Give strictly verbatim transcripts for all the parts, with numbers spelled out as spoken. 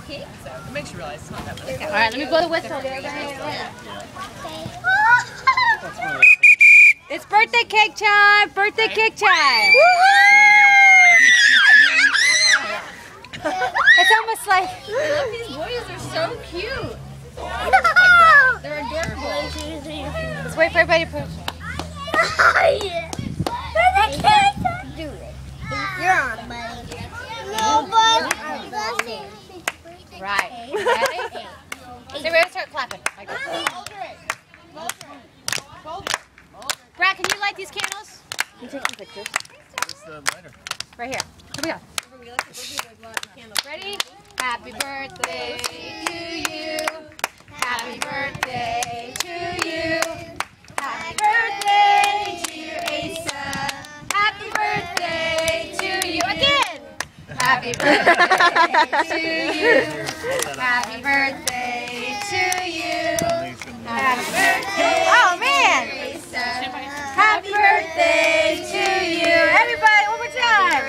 cake, so it makes you realize it's not that much. All right, let me blow the whistle. It's birthday cake time! Birthday cake time! It's almost like... I love these boys, they're so cute. They're adorable. Let's wait for everybody to push. Do it. You're on, buddy. No, buddy. Right. Ready? So we're gonna start clapping. Brad, can you light these candles? Can you take some pictures? Where's the lighter? Right here. Here we go. Ready? Happy birthday to you. Happy birthday to you. Happy birthday to Asa. Happy birthday to you again. Happy birthday to you. Happy birthday to you. Happy birthday. Oh man. Happy birthday to you. Everybody, one more time.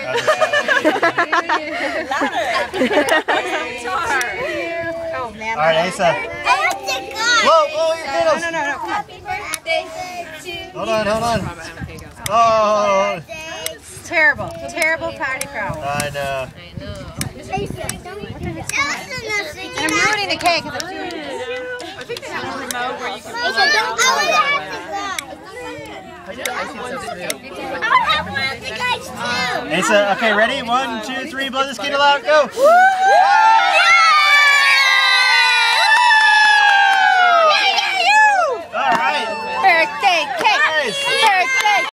Oh man. All right, Asa. Whoa, blow your candles. No, no, no, no, come on. Happy birthday to Hold on, hold on. Oh, It's terrible. Terrible party crowd. I know. And I'm ruining the cake because I'm doing it. I think they have a remote where you can... Asa, okay, ready? One, two, three, blow this candle out, go.